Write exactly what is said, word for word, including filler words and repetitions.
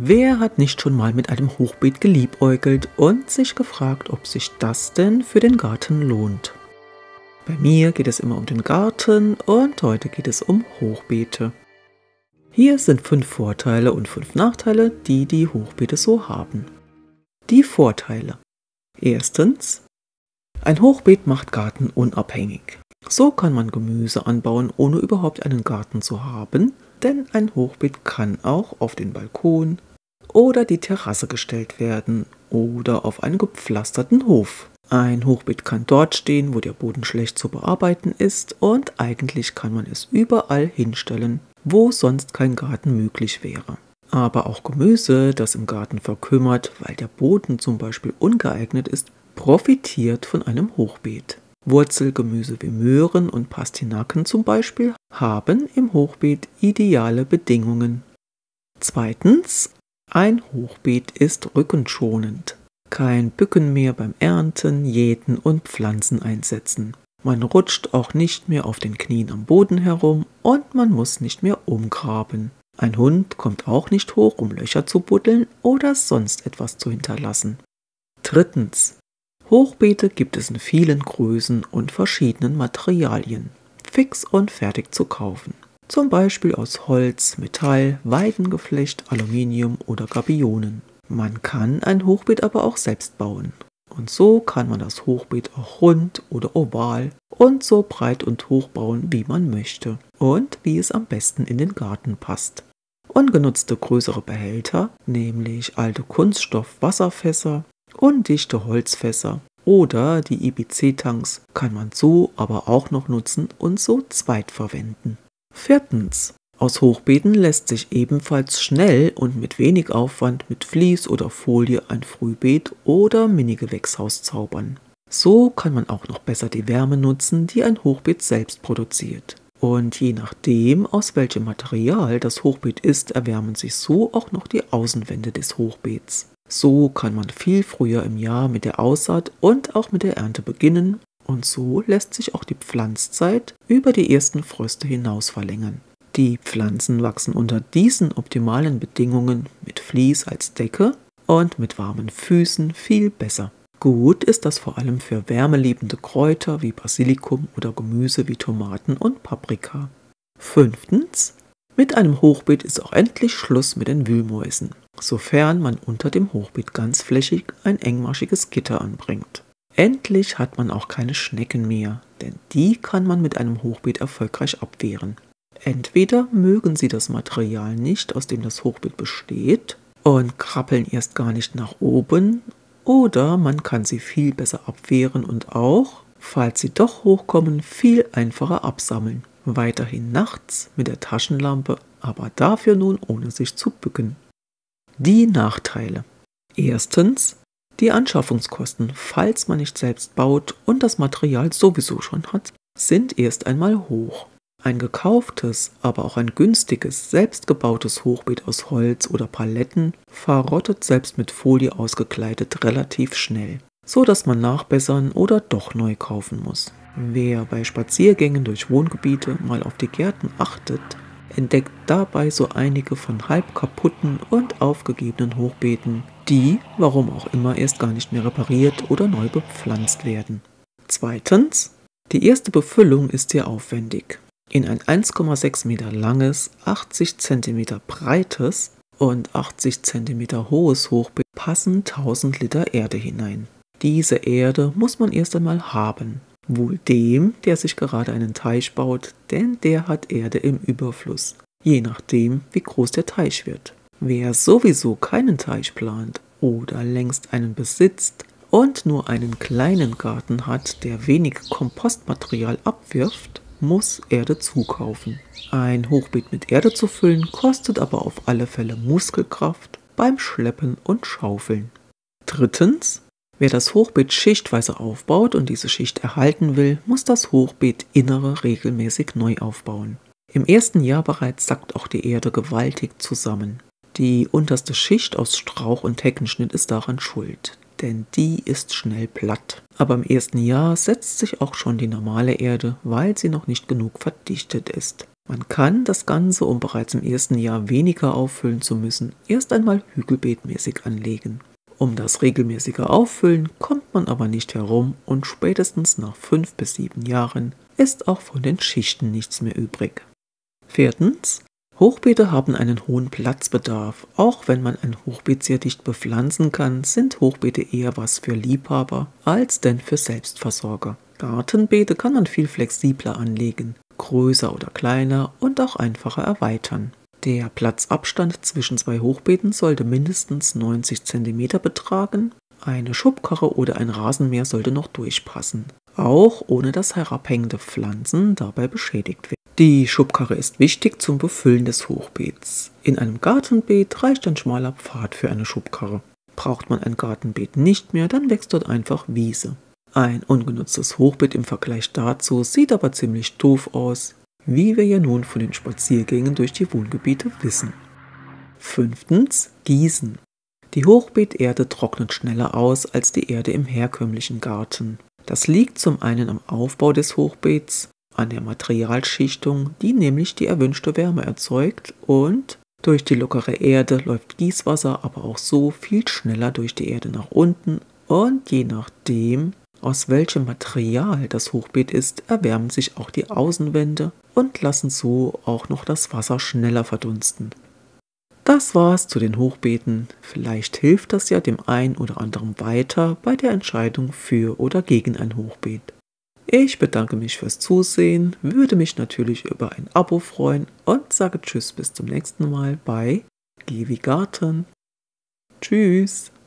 Wer hat nicht schon mal mit einem Hochbeet geliebäugelt und sich gefragt, ob sich das denn für den Garten lohnt? Bei mir geht es immer um den Garten und heute geht es um Hochbeete. Hier sind fünf Vorteile und fünf Nachteile, die die Hochbeete so haben. Die Vorteile. Erstens: Ein Hochbeet macht Garten unabhängig. So kann man Gemüse anbauen, ohne überhaupt einen Garten zu haben, denn ein Hochbeet kann auch auf den Balkon oder die Terrasse gestellt werden oder auf einen gepflasterten Hof. Ein Hochbeet kann dort stehen, wo der Boden schlecht zu bearbeiten ist, und eigentlich kann man es überall hinstellen, wo sonst kein Garten möglich wäre. Aber auch Gemüse, das im Garten verkümmert, weil der Boden zum Beispiel ungeeignet ist, profitiert von einem Hochbeet. Wurzelgemüse wie Möhren und Pastinaken zum Beispiel haben im Hochbeet ideale Bedingungen. Zweitens: Ein Hochbeet ist rückenschonend. Kein Bücken mehr beim Ernten, Jäten und Pflanzen einsetzen. Man rutscht auch nicht mehr auf den Knien am Boden herum und man muss nicht mehr umgraben. Ein Hund kommt auch nicht hoch, um Löcher zu buddeln oder sonst etwas zu hinterlassen. Drittens: Hochbeete gibt es in vielen Größen und verschiedenen Materialien, fix und fertig zu kaufen. Zum Beispiel aus Holz, Metall, Weidengeflecht, Aluminium oder Gabionen. Man kann ein Hochbeet aber auch selbst bauen. Und so kann man das Hochbeet auch rund oder oval und so breit und hoch bauen, wie man möchte und wie es am besten in den Garten passt. Ungenutzte größere Behälter, nämlich alte Kunststoff-Wasserfässer, undichte Holzfässer oder die I B C-Tanks kann man so aber auch noch nutzen und so zweitverwenden. Viertens: Aus Hochbeeten lässt sich ebenfalls schnell und mit wenig Aufwand mit Vlies oder Folie ein Frühbeet oder Mini-Gewächshaus zaubern. So kann man auch noch besser die Wärme nutzen, die ein Hochbeet selbst produziert. Und je nachdem, aus welchem Material das Hochbeet ist, erwärmen sich so auch noch die Außenwände des Hochbeets. So kann man viel früher im Jahr mit der Aussaat und auch mit der Ernte beginnen, und so lässt sich auch die Pflanzzeit über die ersten Fröste hinaus verlängern. Die Pflanzen wachsen unter diesen optimalen Bedingungen mit Vlies als Decke und mit warmen Füßen viel besser. Gut ist das vor allem für wärmeliebende Kräuter wie Basilikum oder Gemüse wie Tomaten und Paprika. Fünftens: Mit einem Hochbeet ist auch endlich Schluss mit den Wühlmäusen, sofern man unter dem Hochbeet ganzflächig ein engmaschiges Gitter anbringt. Endlich hat man auch keine Schnecken mehr, denn die kann man mit einem Hochbeet erfolgreich abwehren. Entweder mögen sie das Material nicht, aus dem das Hochbeet besteht, und krabbeln erst gar nicht nach oben, oder man kann sie viel besser abwehren und auch, falls sie doch hochkommen, viel einfacher absammeln. Weiterhin nachts mit der Taschenlampe, aber dafür nun ohne sich zu bücken. Die Nachteile. Erstens: Die Anschaffungskosten, falls man nicht selbst baut und das Material sowieso schon hat, sind erst einmal hoch. Ein gekauftes, aber auch ein günstiges, selbstgebautes Hochbeet aus Holz oder Paletten verrottet selbst mit Folie ausgekleidet relativ schnell, so dass man nachbessern oder doch neu kaufen muss. Wer bei Spaziergängen durch Wohngebiete mal auf die Gärten achtet, entdeckt dabei so einige von halb kaputten und aufgegebenen Hochbeeten, die, warum auch immer, erst gar nicht mehr repariert oder neu bepflanzt werden. Zweitens: Die erste Befüllung ist sehr aufwendig. In ein eins Komma sechs Meter langes, achtzig Zentimeter breites und achtzig Zentimeter hohes Hochbeet passen tausend Liter Erde hinein. Diese Erde muss man erst einmal haben. Wohl dem, der sich gerade einen Teich baut, denn der hat Erde im Überfluss, je nachdem, wie groß der Teich wird. Wer sowieso keinen Teich plant oder längst einen besitzt und nur einen kleinen Garten hat, der wenig Kompostmaterial abwirft, muss Erde zukaufen. Ein Hochbeet mit Erde zu füllen, kostet aber auf alle Fälle Muskelkraft beim Schleppen und Schaufeln. Drittens: Wer das Hochbeet schichtweise aufbaut und diese Schicht erhalten will, muss das Hochbeetinnere regelmäßig neu aufbauen. Im ersten Jahr bereits sackt auch die Erde gewaltig zusammen. Die unterste Schicht aus Strauch- und Heckenschnitt ist daran schuld, denn die ist schnell platt. Aber im ersten Jahr setzt sich auch schon die normale Erde, weil sie noch nicht genug verdichtet ist. Man kann das Ganze, um bereits im ersten Jahr weniger auffüllen zu müssen, erst einmal hügelbeetmäßig anlegen. Um das regelmäßige Auffüllen kommt man aber nicht herum und spätestens nach fünf bis sieben Jahren ist auch von den Schichten nichts mehr übrig. Viertens. Hochbeete haben einen hohen Platzbedarf. Auch wenn man ein Hochbeet sehr dicht bepflanzen kann, sind Hochbeete eher was für Liebhaber als denn für Selbstversorger. Gartenbeete kann man viel flexibler anlegen, größer oder kleiner und auch einfacher erweitern. Der Platzabstand zwischen zwei Hochbeeten sollte mindestens neunzig Zentimeter betragen. Eine Schubkarre oder ein Rasenmäher sollte noch durchpassen, auch ohne dass herabhängende Pflanzen dabei beschädigt werden. Die Schubkarre ist wichtig zum Befüllen des Hochbeets. In einem Gartenbeet reicht ein schmaler Pfad für eine Schubkarre. Braucht man ein Gartenbeet nicht mehr, dann wächst dort einfach Wiese. Ein ungenutztes Hochbeet im Vergleich dazu sieht aber ziemlich doof aus, wie wir ja nun von den Spaziergängen durch die Wohngebiete wissen. Fünftens. Gießen. Die Hochbeeterde trocknet schneller aus als die Erde im herkömmlichen Garten. Das liegt zum einen am Aufbau des Hochbeets, an der Materialschichtung, die nämlich die erwünschte Wärme erzeugt, und durch die lockere Erde läuft Gießwasser aber auch so viel schneller durch die Erde nach unten, und je nachdem, aus welchem Material das Hochbeet ist, erwärmen sich auch die Außenwände und lassen so auch noch das Wasser schneller verdunsten. Das war's zu den Hochbeeten. Vielleicht hilft das ja dem einen oder anderen weiter bei der Entscheidung für oder gegen ein Hochbeet. Ich bedanke mich fürs Zusehen, würde mich natürlich über ein Abo freuen und sage Tschüss bis zum nächsten Mal bei G wie Garten. Tschüss!